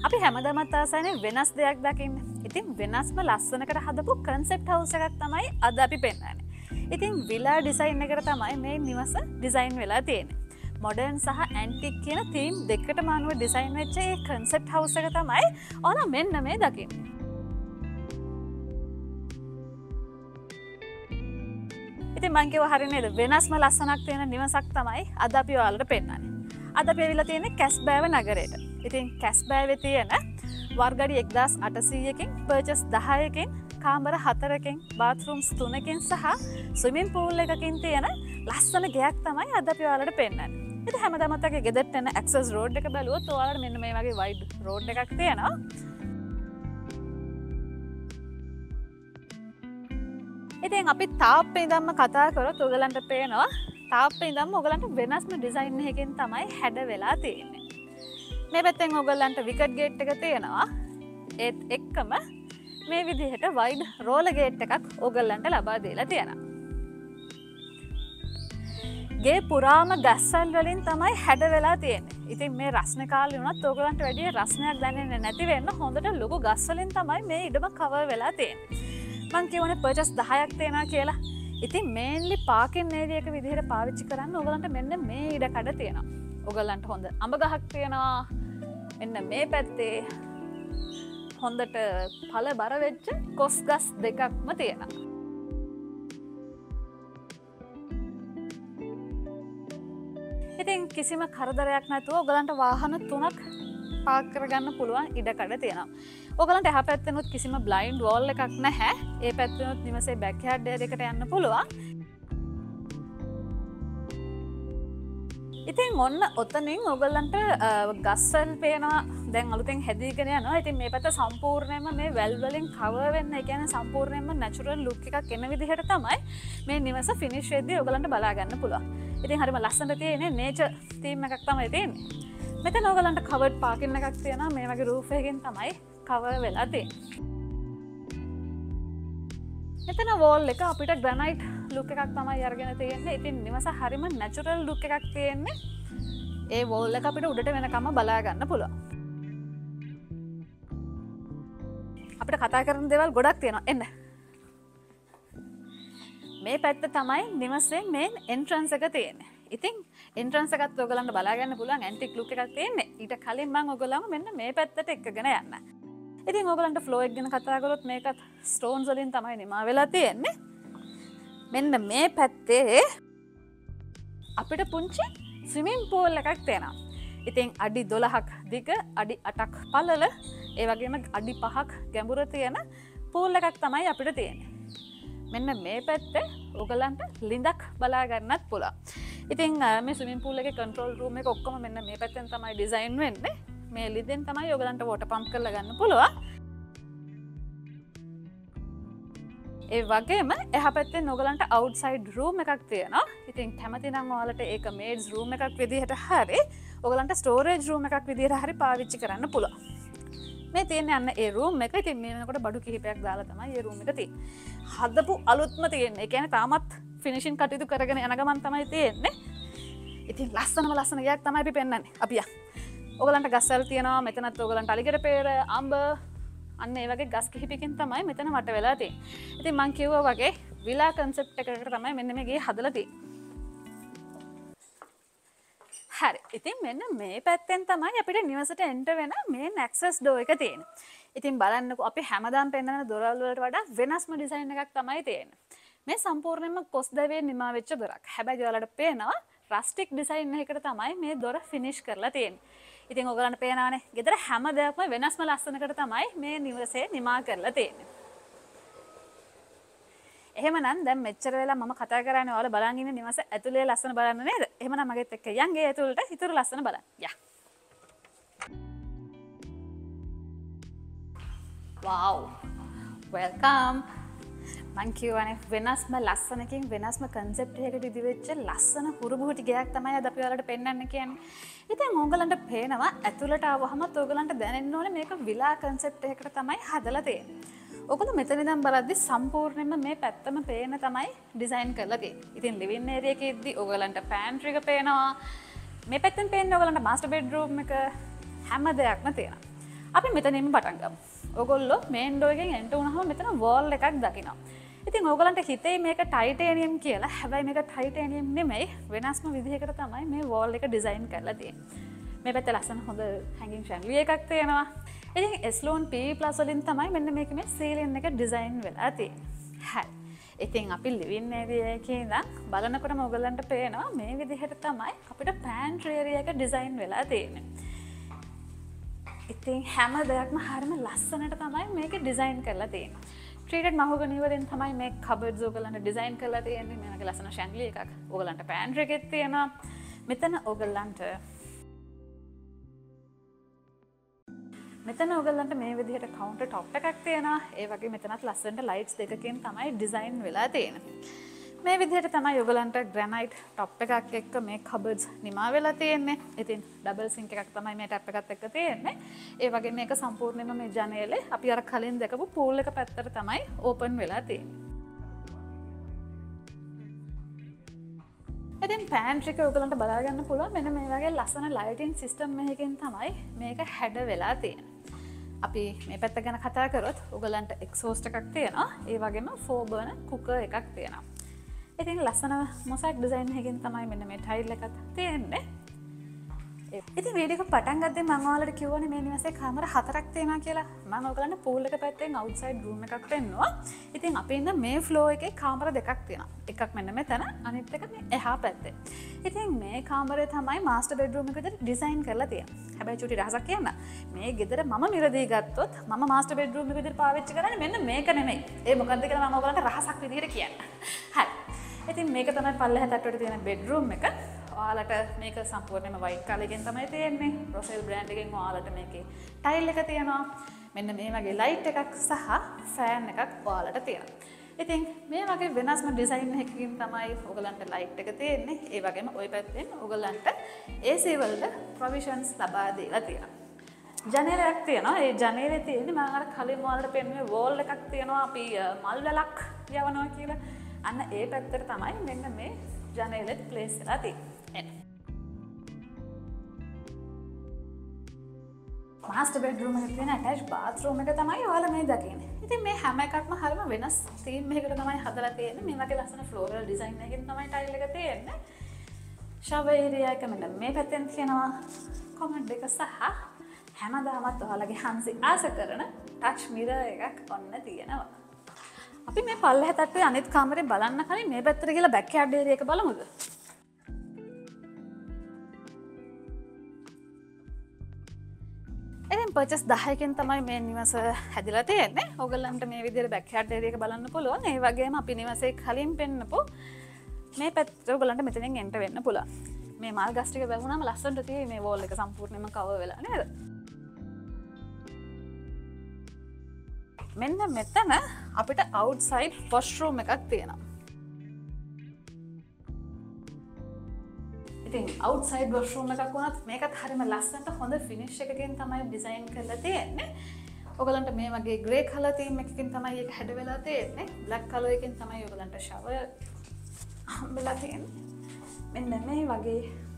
අපි හැමදාමත් ආසයිනේ වෙනස් දෙයක් දකින්න. ඉතින් වෙනස්ම ලස්සනකට හදපු කන්සෙප්ට් හවුස් එකක් තමයි අද අපි පෙන්නන්නේ. ඉතින් විලා ඩිසයින් එකට තමයි මේ නිවස ඩිසයින් වෙලා තියෙන්නේ. මොඩර්න් සහ ඇන්ටික් කියන තීම් දෙකටම අනුව ඩිසයින් වෙච්ච මේ කන්සෙප්ට් හවුස් එක තමයි ඔයාලා මෙන්න මේ දකින්නේ. ඉතින් මං කිව්වා හරිය නේද? වෙනස්ම ලස්සනක් තියෙන නිවසක් තමයි අද අපි ඔයාලට පෙන්නන්නේ. අද අපි ඇවිල්ලා තියෙන්නේ කැස්බෑව නගරයට. ඉතින් කැස්බෑවේ තියෙන වර්ගඩි 1800කින් පර්චස් 10කින් කාමර 4කින් බාත්රූම්ස් 3කින් සහ ස්විමින් පූල් එකකින් තියෙන ලස්සන ගෙයක් තමයි අද අපි ඔයාලට පෙන්නන්නේ. ඉතින් හැමදාමත් වගේ ගෙදරට එන ඇක්සස් රෝඩ් එක බැලුවොත් ඔයාලට මෙන්න මේ වගේ වයිඩ් රෝඩ් එකක් තියෙනවා. ඉතින් අපි තාප්පේ ඉඳන්ම කතා කරොත් ඔයගලන්ට පේනවා තාප්පේ ඉඳන්ම ඔයගලන්ට වෙනස්ම ඩිසයින් එකකින් තමයි හැඩ වෙලා තියෙන්නේ. මේ පැත්තෙන් ඔයගලන්ට විකට් ගේට් එක තියෙනවා. ඒත් එක්කම මේ විදිහට වයිඩ් රෝලර් ගේට් එකක් ඔයගලන්ට ලබා දීලා තියෙනවා. ගේ පුරාම ගස්වැල් වලින් තමයි හැඩ වෙලා තියෙන්නේ. ඉතින් මේ රස්නේ කාලේ වුණත් ඔයගලන්ට වැඩි රස්නයක් දැනෙන්නේ නැති වෙන්න හොඳට ලොකු ගස් වලින් තමයි මේ ඉඩම කවර් වෙලා තියෙන්නේ. මං කියවනේ පර්චස් 10ක් තියෙනවා කියලා. ඉතින් මේන්ලි පාකින් ඒරියා එක විදිහට පාවිච්චි කරන්න ඔයගලන්ට මෙන්න මේ ඉඩ කඩ තියෙනවා. ඔයගලන්ට හොඳ අඹ ගහක් තියෙනවා. මෙන්න මේ පැත්තේ හොඳට පළ බර වෙච්ච කොස් ගස් දෙකක්ම තියෙනවා. ඉතින් කිසිම කරදරයක් නැතුව ඔයගලන්ට වාහන 3ක් පාක් කරගන්න පුළුවන් ඉඩ කඩ තියෙනවා. ඔයගලන්ට එහා පැත්තෙනුත් කිසිම බ්ලයින්ඩ් වෝල් එකක් නැහැ. ඒ පැත්තෙනුත් නිවසේ බෑක්යාඩ් එකට යන්න පුළුවන්. ඉතින් ඔන්න ඔතනින් ඔයගලන්ට ගස්වැල් පේනවා. දැන් අලුතෙන් හැදීගෙන යනවා. ඉතින් මේ පැත්ත සම්පූර්ණයෙන්ම මේ වැල් වලින් කවර් වෙන්න, ඒ කියන්නේ සම්පූර්ණයෙන්ම නැචරල් ලුක් එකක් එන විදිහට තමයි මේ නිවස ෆිනිෂ් වෙද්දී ඔයගලන්ට බලා ගන්න පුළුවන්. ඉතින් හරිම ලස්සනට තියෙන්නේ නේචර් තීම් එකක් තමයි තියෙන්නේ. මෙතන ඔයගලන්ට කවර්ඩ් පාකින් එකක් තියෙනවා. මේ වගේ රූෆ් එකකින් තමයි කවර් වෙලා තියෙන්නේ. මෙතන වෝල් එක අපිට ග්‍රැනයිට් ලුක් එකක් තමයි අරගෙන තියෙන්නේ. ඉතින් නිවස හරිම නැචරල් ලුක් එකක් තියෙන්නේ. ඒ වෝල් එක අපිට උඩට වෙනකම්ම බලා ගන්න පුළුවන්. අපිට කතා කරන දේවල් ගොඩක් තියෙනවා. එන්න. මේ පැත්ත තමයි නිවසේ මේන් එන්ට්‍රන්ස් එක තියෙන්නේ. ඉතින් එන්ට්‍රන්ස් එකත් ඔයගලන්ට බලා ගන්න පුළුවන් ඇන්ටික් ලුක් එකක් තියෙන්නේ. ඊට කලින් මම ඔයගලන්ව මෙන්න මේ පැත්තට එක්කගෙන යන්න. ඉතින් ඔයගලන්ට ෆ්ලෝ එක ගැන කතා කරොත් මේකත් ස්ටෝන්ස් වලින් තමයි නිමා වෙලා තියෙන්නේ. මෙන්න මේ පැත්තේ අපිට පුංචි ස්විමින් පූල් එකක් තියෙනවා. ඉතින් අඩි 12ක් දිග, අඩි 8ක් පළල, ඒ වගේම අඩි 5ක් ගැඹුර තියෙන පූල් එකක් තමයි අපිට තියෙන්නේ. මෙන්න මේ පැත්තේ ඔයගලන්ට ලිඳක් බලා ගන්නත් පුළුවන්. ඉතින් මේ ස්විමින් පූල් එකේ කන්ට්‍රෝල් රූම් එක ඔක්කොම මෙන්න මේ පැත්තෙන් තමයි ඩිසයින් වෙන්නේ. මේ ලිඳෙන් තමයි ඔයගලන්ට වෝටර් පම්ප් කරලා ගන්න පුළුවන්. ඒ වගේම එහා පැත්තෙන් ඔයගලන්ට අවුට්සයිඩ් රූම් එකක් තියෙනවා. ඉතින් කැමති නම් ඔයාලට ඒක මේඩ්ස් රූම් එකක් විදිහට හරි ඔයගලන්ට ස්ටෝරේජ් රූම් එකක් විදිහට හරි පාවිච්චි කරන්න පුළුවන්. මේ තියෙන්නේ අන්න ඒ රූම් එක. ඉතින් මේ වෙනකොට බඩු කිහිපයක් දාලා තමයි ඒ රූම් එක තියෙන්නේ. හදපු අලුත්ම තියෙන්නේ. ඒ කියන්නේ තාමත් ෆිනිෂින් කටයුතු කරගෙන යන ගමන් තමයි තියෙන්නේ. ඉතින් ලස්සන ගයක් තමයි අපි පෙන්නන්නේ. අපි යා. ඔයගලන්ට ගස්වැල් තියෙනවා. මෙතනත් ඔයගලන්ට අලිගඩ පෙර, අඹ අන්න ඒ වගේ ගස් කිහිපකින් තමයි මෙතන වට වෙලා තියෙන්නේ. ඉතින් මං කිව්වා වගේ විලා කන්සෙප්ට් එකකට තමයි මෙන්න මේ ගේ හදලා තියෙන්නේ. හරි. ඉතින් මෙන්න මේ පැත්තෙන් තමයි අපිට නිවසට එන්ටර් වෙන මේන් ඇක්සස් ඩෝ එක තියෙන්නේ. ඉතින් බලන්නකෝ අපි හැමදාම පෙන්නන දොරවල් වලට වඩා වෙනස්ම ඩිසයින් එකක් තමයි තියෙන්නේ. මේ සම්පූර්ණයෙන්ම කොස් දැවයෙන් නිමා වෙච්ච දොරක්. හැබැයි ඔයාලට පේනවා රස්ටික් ඩිසයින් එකකට තමයි මේ දොර ෆිනිෂ් කරලා තියෙන්නේ. ඉතින් ඔයගලන්ට පේනවානේ ගෙදර හැම දෙයක්ම වෙනස්ම ලස්සනකට තමයි මේ නිවසේ නිමා කරලා තියෙන්නේ. එහෙමනම් දැන් මෙච්චර වෙලා මම කතා කරන්නේ ඔයාලා බලන් ඉන්න නිවස ඇතුලේ ලස්සන බලන්න නේද? එහෙමනම් මගෙත් එක්ක යන් ගේ ඇතුළට හිතුරු ලස්සන බලන්න. යා. wow welcome. මං කියවනේ වෙනස්ම ලස්සනකින් වෙනස්ම කන්සෙප්ට් එකකට ඉදිවෙච්ච ලස්සන හුරුබුහුටි ගයක් තමයි අද අපි ඔයාලට පෙන්වන්න කියන්නේ. ඉතින් ඕගලන්ට පේනවා ඇතුළට ආවහම ඔයගලන්ට දැනෙන්න ඕනේ මේක විලා කන්සෙප්ට් එකකට තමයි හදලා තියෙන්නේ. ඔයගොල්ලෝ මෙතන ඉඳන් බලද්දි සම්පූර්ණයෙන්ම මේ පැත්තම පේන තමයි ඩිසයින් කරලා තියෙන්නේ. ඉතින් ලිවිං ඒරියා එකේදී ඔයගලන්ට පෑන්ට්‍රි එක පේනවා. මේ පැත්තෙන් පේන්නේ ඔයගලන්ට මාස්ටර් බෙඩ්රූම් එක හැම දෙයක්ම තියෙනවා. අපි මෙතනින්ම පටන් ගමු. ඔයගොල්ලෝ මේන් ඩෝර් එකෙන් එන්ටර් වුණාම මෙතන වෝල් එකක් දකිනවා. ඉතින් ඕගලන්ට හිතේ මේක ටයිටේනියම් කියලා. හැබැයි මේක ටයිටේනියම් නෙමෙයි. වෙනස්ම විදිහකට තමයි මේ වෝල් එක ඩිසයින් කරලා තියෙන්නේ. මේ පැත්තේ ලස්සන හොඳ හැංගින් ෂැන්ඩලියර් එකක් තියෙනවා. ඉතින් එස්ලෝන් P+ වලින් තමයි මෙන්න මේක මේ සීලින් එක ඩිසයින් වෙලා තියෙන්නේ. හරි. ඉතින් අපි ලිවින් ඒරියා එකේ ඉඳන් බලනකොටම ඔයගලන්ට පේනවා මේ විදිහට තමයි අපිට පෑන්ට්‍රි ඒරියා එක ඩිසයින් වෙලා තියෙන්නේ. ඉතින් හැම දෙයක්ම හරිම ලස්සනට තමයි මේක ඩිසයින් කරලා තියෙන්නේ. ට්‍රීටඩ් මහෝගනි වලින් තමයි මේ කබර්ඩ්ස් ඔයගලන්ට ඩිසයින් කරලා තියෙන්නේ. මේ වගේ ලස්සන ෂැන්ඩලියර් එකක් ඔයගලන්ට පෑන්ට්‍රි එකෙත් තියෙනවා. මෙතන ඔයගලන්ට මේ විදිහට කවුන්ටර් টොප් එකක් තියෙනවා. ඒ වගේ මෙතනත් ලස්සනට ලයිට්ස් දෙකකින් තමයි ඩිසයින් වෙලා තියෙන්නේ. මේ විදිහට තමයි ඔයගලන්ට ග්‍රැනයිට් টොප් එකක් එක්ක මේ කබර්ඩ්ස් නිමා වෙලා තියෙන්නේ. ඉතින් ඩබල් සින්ක් එකක් තමයි මේ ටැප් එකත් එක්ක තියෙන්නේ. ඒ වගේ මේක සම්පූර්ණයෙන්ම මේ ජනේලේ අපි අර කලින් දැකපු පූල් එක පැත්තට තමයි ඕපන් වෙලා තියෙන්නේ. ඉතින් පෑන්ට්‍රි එක ඔයගලන්ට බලා ගන්න පුළුවන් මෙන්න මේ වගේ ලස්සන ලයිටින් සිස්ටම් එකකින් තමයි මේක හැඩ වෙලා තියෙන්නේ. අපි මේ පැත්ත ගැන කතා කරොත් ඔයගලන්ට එක්සෝස්ට් එකක් තියෙනවා. ඒ වගේම 4 බර්නර් කුකර් එකක් තියෙනවා. ඉතින් ලස්සන මොසයික් ඩිසයින් එකකින් තමයි මෙන්න මේ ටයිල් එකත් තියෙන්නේ. ඉතින් වීඩියෝ එක පටන් ගත්තේ මම ඔයාලට කිව්වනේ මේ නිවසේ කාමර 4ක් තියෙනවා කියලා. මම ඔයගලන්ට පූල් එක පැත්තෙන් අවුට්සයිඩ් රූම් එකක් පෙන්නුවා. ඉතින් අපි ඉන්න මේ ෆ්ලෝර් එකේ කාමර දෙකක් තියෙනවා. එකක් මෙන්න මෙතන අනිත් එක මේ එහා පැත්තේ. ඉතින් මේ කාමරේ තමයි මාස්ටර් බෙඩ්රූම් එක විදිහට ඩිසයින් කරලා තියෙන්නේ. හැබැයි චුටි රහසක් කියන්න. මේ ගෙදර මම මිලදී ගත්තොත් මම මාස්ටර් බෙඩ්රූම් එක විදිහට පාවිච්චි කරන්නේ මෙන්න මේක නෙමෙයි. ඒ මොකද්ද කියලා මම ඔයගලන්ට රහසක් විදිහට කියන්න. හරි. ඉතින් මේක තමයි පල්ලෙහා තට්ටුවට තියෙන බෙඩ්රූම් එක. ඔයාලට මේක සම්පූර්ණයෙන්ම වයිට් කලර් එකෙන් තමයි තියෙන්නේ. රොසෙල් බ්‍රෑන්ඩ් එකෙන් ඔයාලට මේකේ ටයිල් එක තියෙනවා. මෙන්න මේ වගේ ලයිට් එකක් සහ ෆෑන් එකක් ඔයාලට තියෙනවා. ඉතින් මේ වගේ වෙනස්ම ඩිසයින් එකකින් තමයි ඔයගලන්ට ලයිට් එක තියෙන්නේ. ඒ වගේම ওই පැත්තෙන් ඔයගලන්ට AC වලට ප්‍රොවිෂන්ස් ලබා දීලා තියෙනවා. ජනේලයක් තියෙනවා. ඒ ජනේලේ තියෙන්නේ මම අර කලින් ඔයාලට පෙන්නුවේ වෝල් එකක් තියෙනවා. අපි මල් වැලක් යවනවා කියලා. අන්න ඒ පැත්තට තමයි මෙන්න මේ ජනේලෙත් ප්ලේස් වෙලා තියෙන්නේ. මාස්ටර් බෙඩ්රූම් එකේ තියෙන ඇටච් බාත්රූම් එක තමයි ඔයාලා මේ දකින්නේ. ඉතින් මේ හැම එකක්ම හරිම වෙනස් තීම් එකකට තමයි හදලා තියෙන්නේ. මේ වගේ ලස්සන ෆ්ලෝරල් ඩිසයින් එකකින් තමයි ටයිල් එක තියෙන්නේ. ෂවර් ඒරියා එක මෙන්න මේ පැත්තෙන් තියෙනවා. කොමඩ් එක සහ හැමදාමත් ඔයාලගේ හන්සි ආස කරන ටච් මිරර් එකක් ඔන්න තියෙනවා. අපි මේ පල්ලෙහා තට්ටුවේ අනිත් කාමරේ බලන්න කලින් මේ පැත්තට ගිහලා බෑක් යාඩ් ඒරියා එක බලමුද? ඉතින් පර්චස් 10කින් තමයි මේ නිවස හැදිලා තියෙන්නේ. ඔයගලන්ට මේ විදිහට බෑක් යාඩ් ඒරියා එක බලන්න පුළුවන්. ඒ වගේම අපි නිවසේ කලින් පෙන්නපු මේ පැත්තට ඔයගලන්ට මෙතනින් එන්ටර් වෙන්න පුළුවන්. මේ මල් ගස් ටික වැහුණාම ලස්සනට තියෙයි මේ වෝල් එක සම්පූර්ණයෙන්ම කවර් වෙලා නේද? මෙන්න මෙතන අපිට අවුට්සයිඩ් වොෂ්රූම් එකක් තියෙනවා. ඉතින් අවුට්සයිඩ් වොෂ්රූම් එකක් වුණත් මේකත් හරිම ලස්සනට හොඳ ෆිනිෂ් එකකින් තමයි ඩිසයින් කරලා තියෙන්නේ. ඔයගලන්ට මේ වගේ ග්‍රේ කලර් තීම් එකකින් තමයි ඒක හැඩ වෙලා තියෙන්නේ. බ්ලැක් කලර් එකකින් තමයි ඔයගලන්ට ෂවර් හම්බෙලා තියෙන්නේ. මෙන්න මේ වගේ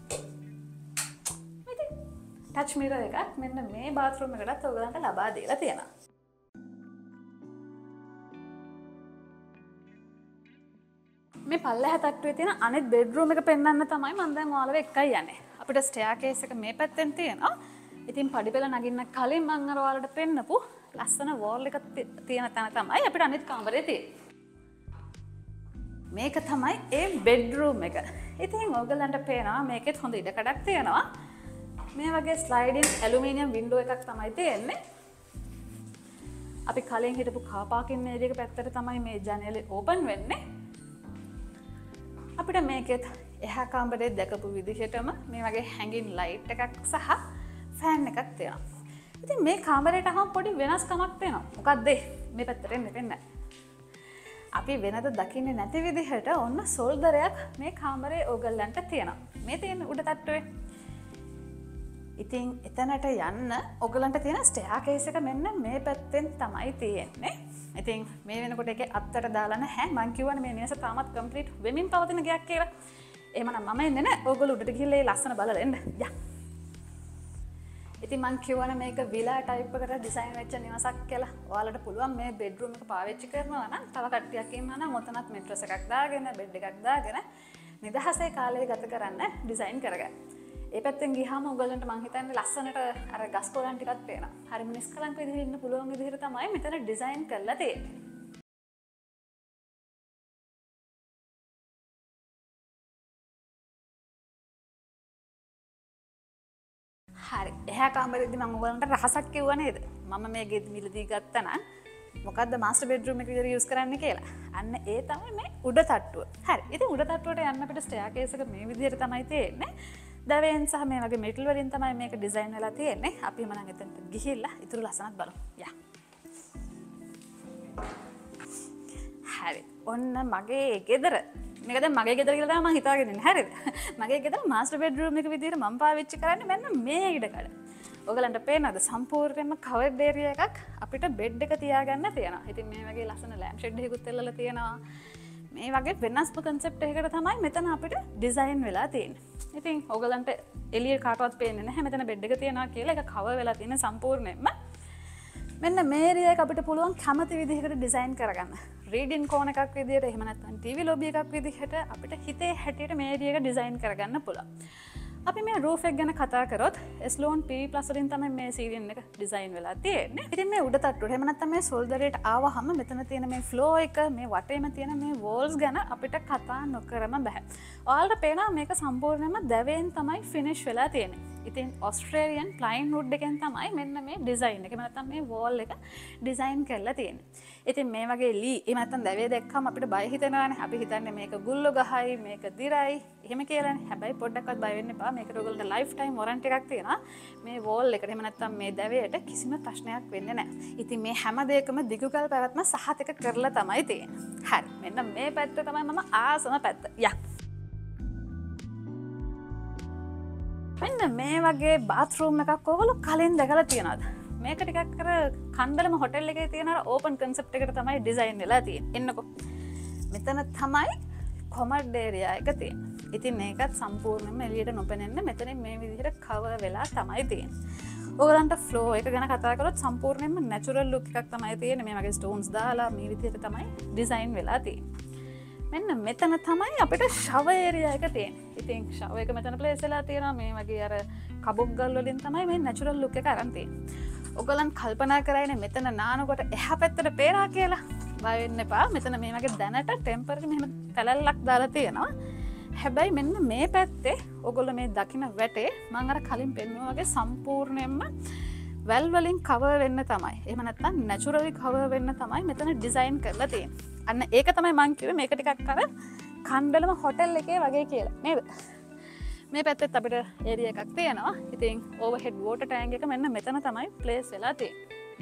ඉතින් ටච් මිරර් එකක් මෙන්න මේ බාත්රූම් එකටත් ඔයගලන්ට ලබා දීලා තියෙනවා. මේ පල්ලෙහා තට්ටුවේ තියෙන අනිත් බෙඩ්රූම් එක පෙන්වන්න තමයි මම දැන් ඔයාලව එක්කයි යන්නේ. අපිට ස්ටෙයාකේස් එක මේ පැත්තෙන් තියෙනවා. ඉතින් පඩිපෙළ නගින්න කලින් මම අර ඔයාලට පෙන්නපු ලස්සන වෝල් එක තියෙන තැන තමයි අපිට අනිත් කාමරේ තියෙන්නේ. මේක තමයි ඒ බෙඩ්රූම් එක. ඉතින් ඔයගලන්ට පේනවා මේකෙත් හොඳ ඉඩකඩක් තියෙනවා. මේ වගේ ස්ලයිඩින් ඇලුමිනියම් වින්ඩෝ එකක් තමයි තියෙන්නේ. අපි කලින් හිටපු කාර් පාකින් ඒරියා එක පැත්තට තමයි මේ ජනේලේ ඕපන් වෙන්නේ. අපිට මේකෙත් එහා කාමරේ දැකපු විදිහටම මේ වගේ හැංගින් ලයිට් එකක් සහ ෆෑන් එකක් තියෙනවා. ඉතින් මේ කාමරේට අහම පොඩි වෙනස්කමක් තියෙනවා. මොකක්ද මේ පැත්තට එන්න පෙන්නන්න. අපි වෙනද දකින්නේ නැති විදිහට ඔන්න සොල්දරයක් මේ කාමරේ ඕගලන්ට තියෙනවා. මේ තියෙන උඩ තට්ටුවේ. ඉතින් එතනට යන්න ඔයගලන්ට තියෙන ස්ටෙයාකේස් එක මෙන්න මේ පැත්තෙන් තමයි තියෙන්නේ. ඉතින් මේ වෙනකොට ඒකේ අත්තට දාලා නැහැ. මං කියවනේ මේ නිවස තාමත් කම්ප්ලීට් වෙමින් පවතින ගයක් කියලා. එහෙමනම් මම එන්නේ නැහැ. ඔයගොල්ලෝ උඩට ගිහලා ඒ ලස්සන බලලා එන්න. යා. ඉතින් මං කියවන මේක විලා ටයිප් එකට ඩිසයින් වෙච්ච නිවසක් කියලා. ඔයාලට පුළුවන් මේ බෙඩ්රූම් එක පාවිච්චි කරනවා නම් තව කට්ටියක් ඉන්නවා නම් ඔතනත් මෙට්‍රස් එකක් දාගෙන බෙඩ් එකක් දාගෙන නිදහසේ කාලය ගත කරන්න ඩිසයින් කරගන්න. ඒ පැත්තෙන් ගියාම ඔයගලන්ට මං හිතන්නේ ලස්සනට අර ගස් කොළන් ටිකක් පේනවා. හරිම නිස්කලංක විදිහට ඉන්න පුළුවන් විදිහට තමයි මෙතන ඩිසයින් කරලා තියෙන්නේ. හරි එහා කාමරේදී මම ඔයගලන්ට රහසක් කිව්වා නේද? මම මේ ගෙදි මිලදී ගත්තා නම් මොකද්ද මාස්ටර් බෙඩ්රූම් එක විතර යූස් කරන්න කියලා. අන්න ඒ තමයි මේ උඩ තට්ටුව. හරි. ඉතින් උඩ තට්ටුවට යන්න අපිට ස්ටෙයාකේස් එක මේ විදිහට තමයි තියෙන්නේ. දවයෙන් සහ මේ වගේ මෙටල් වලින් තමයි මේක ඩිසයින් වෙලා තියෙන්නේ. අපි එහෙනම් එතනට ගිහිල්ලා ඊටු ලස්සනක් බලමු. යා. හරි. ඔන්න මගේ ගෙදර. මේක දැන් මගේ ගෙදර කියලා තමයි මම හිතාගෙන ඉන්නේ. හරිද? මගේ ගෙදර මාස්ටර් බෙඩ්රූම් එක විදිහට මම පාවිච්චි කරන්නේ මෙන්න මේ ඉඩකඩ. ඔයගලන්ට පේනවද සම්පූර්ණයෙන්ම කවර්ඩ් ඒරියා එකක් අපිට බෙඩ් එක තියාගන්න තියෙනවා. ඉතින් මේ වගේ ලස්සන ලෑම්ප් ෂෙඩ් එකකුත් එල්ලලා තියෙනවා. මේ වගේ වෙනස්ම කන්සෙප්ට් එකකට තමයි මෙතන අපිට ඩිසයින් වෙලා තියෙන්නේ. ඉතින් ඔයගලන්ට එළිය කාටවත් පේන්නේ නැහැ මෙතන බෙඩ් එක තියනවා කියලා. ඒක කවර් වෙලා තියෙන සම්පූර්ණයෙන්ම. මෙන්න මේ ඒරියා එක අපිට පුළුවන් කැමති විදිහකට ඩිසයින් කරගන්න. රීඩින් කෝන් එකක් විදිහට එහෙම නැත්නම් ටීවී ලොබි එකක් විදිහට අපිට හිතේ හැටියට මේ ඒරියා එක ඩිසයින් කරගන්න පුළුවන්. අපි මේ රූෆ් එක ගැන කතා කරොත් ස්ලෝන් P+ වලින් තමයි මේ සීලින් එක ඩිසයින් වෙලා තියෙන්නේ. ඉතින් මේ උඩ තට්ටුවට එහෙම නැත්නම් මේ සොල්දරේට ආවහම මෙතන තියෙන මේ ෆ්ලෝ එක මේ වටේම තියෙන මේ වෝල්ස් ගැන අපිට කතා නොකරම බෑ. ඔයාලට පේනවා මේක සම්පූර්ණයෙන්ම දැවයෙන් තමයි ෆිනිෂ් වෙලා තියෙන්නේ. ඉතින් ඔස්ට්‍රේලියන් ප්ලයින් වුඩ් එකෙන් තමයි මෙන්න මේ ඩිසයින් එක. එහෙම නැත්නම් මේ වෝල් එක ඩිසයින් කරලා තියෙන්නේ. ඉතින් මේ වගේ ලී එහෙම නැත්නම් දැවේ දැක්කම අපිට බය හිතෙනවානේ. අපි හිතන්නේ මේක ගුල්ලෝ ගහයි මේක දිරයි එහෙම කියලානේ. හැබැයි පොඩ්ඩක්වත් බය වෙන්න එපා. මේකට ඔයගොල්ලන්ට ලයිෆ් ටයිම් වොරන්ටි එකක් තියෙනවා. මේ වෝල් එකට එහෙම නැත්නම් මේ දැවයට කිසිම ප්‍රශ්නයක් වෙන්නේ නැහැ. ඉතින් මේ හැම දෙයකම දිගුකල් පැවැත්ම සහතික කරලා තමයි තියෙන්නේ. හරි. මෙන්න මේ පැත්ත තමයි මම ආසම පැත්ත. යා. මෙන්න මේ වගේ බාත්රූම් එකක් ඔයගොල්ලෝ කලින් දැකලා තියෙනවද? මේක ටිකක් අර කණ්ඩලම හොටෙල් එකේ තියෙන අර ඕපන් කන්සෙප්ට් එකට තමයි ඩිසයින් වෙලා තියෙන්නේ. එන්නකෝ. මෙතන තමයි කොමඩ් ඒරියා එක තියෙන්නේ. ඉතින් මේකත් සම්පූර්ණයෙන්ම එළියට නොපෙනෙන්න මෙතනින් මේ විදිහට කවර් වෙලා තමයි තියෙන්නේ. ඔයගලන්ට ෆ්ලෝ එක ගැන කතා කරොත් සම්පූර්ණයෙන්ම නැචරල් ලුක් එකක් තමයි තියෙන්නේ. මේ වගේ ස්ටෝන්ස් දාලා මේ විදිහට තමයි ඩිසයින් වෙලා තියෙන්නේ. මෙන්න මෙතන තමයි අපිට ෂවර් ඒරියා එක තියෙන්නේ. ඉතින් ෂවර් එක මෙතන ප්ලේස් වෙලා තියෙනවා. මේ වගේ අර කබොක් ගල් වලින් තමයි මේ නැචරල් ලුක් එක අරන් තියෙන්නේ. ඔයගලන් කල්පනා කරයිනේ මෙතන නානකොට එහා පැත්තට පේනවා කියලා. බය වෙන්න එපා. මෙතන මේ වගේ දැනට ටෙම්පරරි මෙහෙම පැලල්ලක් දාලා තියෙනවා. හැබැයි මෙන්න මේ පැත්තේ ඔයගොල්ලෝ මේ දකින්න වැටේ මම අර කලින් පෙන්වුවා වගේ සම්පූර්ණයෙන්ම වැල් වලින් කවර් වෙන්න තමයි. එහෙම නැත්නම් නැචරලි කවර් වෙන්න තමයි මෙතන ඩිසයින් කරලා තියෙන්නේ. අන්න ඒක තමයි මං කිව්වේ මේක ටිකක් අර කණ්ඩලම හොටෙල් එකේ වගේ කියලා. නේද? මේ පැත්තෙත් අපිට ඒරියා එකක් තියෙනවා. ඉතින් ඕවර්හෙඩ් වෝටර් ටැංක් එක මෙන්න මෙතන තමයි ප්ලේස් වෙලා තියෙන්නේ.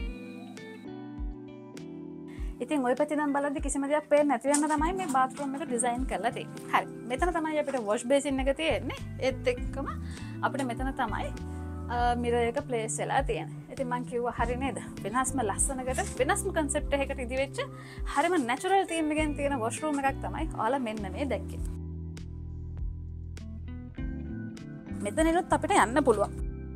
ඉතින් ඔය පැත්තෙන් බලද්දි කිසිම දෙයක් පේන්නේ නැති වෙන්න තමයි මේ බාත්රූම් එක ඩිසයින් කරලා තියෙන්නේ. හරි. මෙතන තමයි අපිට වොෂ් බේසින් එක තියෙන්නේ. ඒත් එක්කම අපිට මෙතන තමයි මිරර් එක ප්ලේස් වෙලා තියෙන්නේ. ඉතින් මං කිව්වා හරි නේද? වෙනස්ම ලස්සනකට වෙනස්ම කන්සෙප්ට් එකකට ඉදිවෙච්ච හරිම නැචරල් තීම් එකෙන් තියෙන වොෂ් රූම් එකක් තමයි ඔයාලා මෙන්න මේ දැක්කේ. මෙතනිනුත් අපිට යන්න පුළුවන්.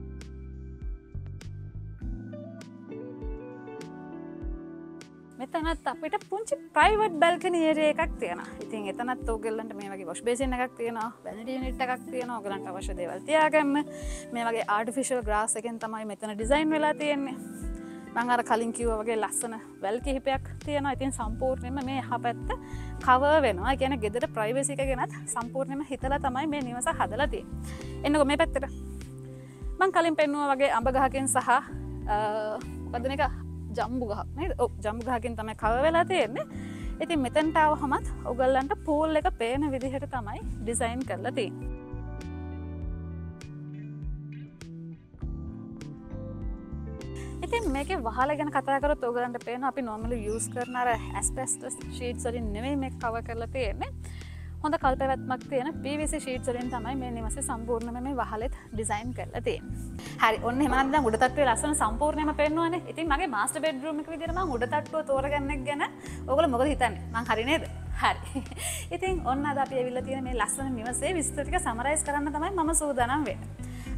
මෙතනත් අපිට පුංචි ප්‍රයිවට් බැල්කනි ඒරියා එකක් තියෙනවා. ඉතින් එතනත් ඔයගොල්ලන්ට මේ වගේ වොෂ් බේසින් එකක් තියෙනවා, වැනිටි යුනිට් එකක් තියෙනවා. ඔයගොල්ලන්ට අවශ්‍ය දේවල් තියාගන්න. මේ වගේ ආටිෆිෂල් ග්‍රාස් එකෙන් තමයි මෙතන ඩිසයින් වෙලා තියෙන්නේ. මම අර කලින් කිව්වා වගේ ලස්සන වැල් කිහිපයක් තියෙනවා. ඉතින් සම්පූර්ණයෙන්ම මේ එහා පැත්ත කවර් වෙනවා. ඒ කියන්නේ ගෙදර ප්‍රයිවසි එක ගැනත් සම්පූර්ණයෙන්ම හිතලා තමයි මේ නිවස හදලා තියෙන්නේ. එන්නකෝ මේ පැත්තට. මම කලින් පෙන්නුවා වගේ අඹ ගහකින් සහ මොකද්ද මේක ජම්බු ගහක් නේද? ඔව් ජම්බු ගහකින් තමයි කවර් වෙලා තියෙන්නේ. ඉතින් මෙතනට ආවහමත් ඔයගොල්ලන්ට පූල් එක පේන විදිහට තමයි ඩිසයින් කරලා තියෙන්නේ. ඉතින් මේකේ වහල ගැන කතා කරොත් ඔයගොල්ලන්ට පේනවා අපි normally use කරන අර asbestos sheets වලින් නෙමෙයි මේක කවර් කරලා තියෙන්නේ. හොඳ කල්පැවැත්මක් තියෙන PVC sheets වලින් තමයි මේ නිවසේ සම්පූර්ණයෙන්ම මේ වහලෙත් ඩිසයින් කරලා තියෙන්නේ. හරි ඔන්න එහෙනම් දැන් උඩ තට්ටුවේ ලස්සන සම්පූර්ණයෙන්ම පෙන්වන්නේ. ඉතින් මගේ මාස්ටර් බෙඩ්රූම් එක විදිහට මම උඩ තට්ටුව තෝරගන්න එක ගැන ඔයගොල්ලෝ මොකද හිතන්නේ? මං හරි නේද? හරි. ඉතින් ඔන්න අද අපි ඇවිල්ලා තියෙන මේ ලස්සන නිවසේ විස්තර ටික සමරයිස් කරන්න තමයි මම සූදානම් වෙන්නේ.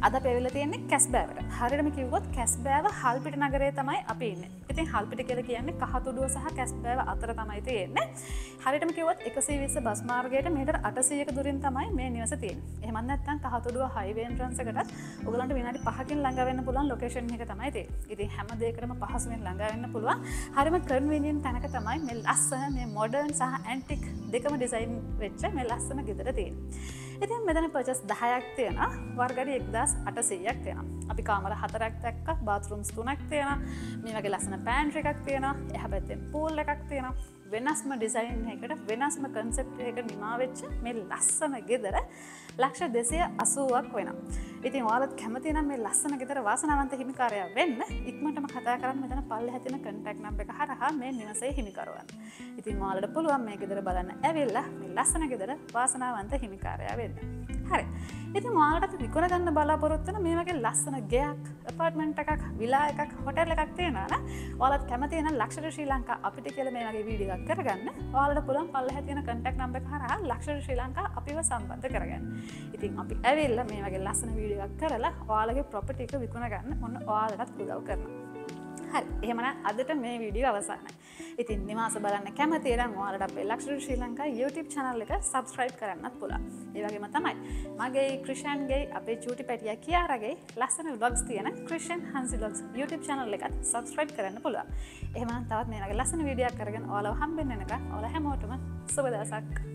අද අපි ඇවිල්ලා තියෙන්නේ කැස්බෑවට. හරියටම කිව්වොත් කැස්බෑව හල්පිට නගරයේ තමයි අපි ඉන්නේ. ඉතින් හල්පිට කියලා කියන්නේ කහතුඩුව සහ කැස්බෑව අතර තමයි තියෙන්නේ. හරියටම කිව්වොත් 120 බස් මාර්ගයට මීටර් 800ක දුරින් තමයි මේ නිවස තියෙන්නේ. එහෙම නැත්නම් කහතුඩුව හයිවේ එන්ට්‍රන්ස් එකටත් ඔයගලන්ට විනාඩි 5කින් ළඟ වෙන්න පුළුවන් ලොකේෂන් එක තමයි තියෙන්නේ. ඉතින් හැම දෙයකටම පහසුවෙන් ළඟ වෙන්න පුළුවන්. හරියම කන්වීනියන්ට් තැනක තමයි මේ ලස්සන මේ මොඩර්න් සහ ඇන්ටික් දෙකම ඩිසයින් වෙච්ච මේ ලස්සන ගෙදර තියෙන්නේ. ඉතින් මෙතන පර්චස් 10ක් තියෙනවා. වර්ගඩි 1800ක් තියෙනවා. අපි කාමර 4ක් දැක්කා, බාත්රූම්ස් 3ක් තියෙනවා. මේ වගේ ලස්සන පැන්ට්‍රි එකක් තියෙනවා. එහා පැත්තෙන් පූල් එකක් තියෙනවා. වෙනස්ම ඩිසයින් එකකට වෙනස්ම කන්සෙප්ට් එකකට නිමා වෙච්ච මේ ලස්සන ගෙදර ලක්ෂ 280ක් වෙනවා. ඉතින් ඔයාලත් කැමති නම් මේ ලස්සන ගෙදර වාසනාවන්ත හිමිකාරයා වෙන්න ඉක්මනටම කතා කරන්න මෙතන පල්ලෙහා තියෙන කන්ටැක්ට් නම්බර් එක හරහා මේ නිවසේ හිමිකරුවන්. ඉතින් ඔයාලට පුළුවන් මේ ගෙදර බලන්න ඇවිල්ලා මේ ලස්සන ගෙදර වාසනාවන්ත හිමිකාරයා වෙන්න. හරි. ඉතින් ඔයාලට විකුණ ගන්න බලාපොරොත්තු වෙන මේ වගේ ලස්සන ගෙයක්, ඇපාර්ට්මන්ට් එකක්, විලා එකක්, හොටෙල් එකක් තියෙනවා නම් ඔයාලත් කැමති නම් ලක්ෂරි ශ්‍රී ලංකා අපිට කියලා මේ වගේ වීඩියෝ එකක් කරගන්න. ඔයාලට පුළුවන් පල්ලෙහා තියෙන කන්ටැක්ට් නම්බර් එක හරහා ලක්ෂරි ශ්‍රී ලංකා අපිව සම්බන්ධ කරගන්න. ඉතින් අපි ඇවිල්ලා මේ වගේ ලස්සන වීඩියෝ එකක් කරලා ඔයාලගේ ප්‍රොපර්ටි එක විකුණ ගන්න ඔන්න ඔයාලටත් උදව් කරනවා. හරි. එහෙමනම් අදට මේ වීඩියෝ අවසానයි. ඉතින් නිවාස බලන්න කැමති නම් ඔයාලට අපේ luxury Sri Lanka YouTube channel එක subscribe කරන්නත් පුළුවන්. ඒ වගේම තමයි මගේ ක්‍රිෂන්ගේ අපේ චූටි පැටියා කියාරගේ ලස්සන vlogs තියෙන ක්‍රිෂන් හන්සි vlogs YouTube channel එකත් subscribe කරන්න පුළුවන්. එහෙමනම් තවත් මේ වගේ ලස්සන වීඩියෝ එකක් කරගෙන ඔයාලව හම්බෙන්න වෙනකන් ඔයාලා හැමෝටම සුබ දවසක්.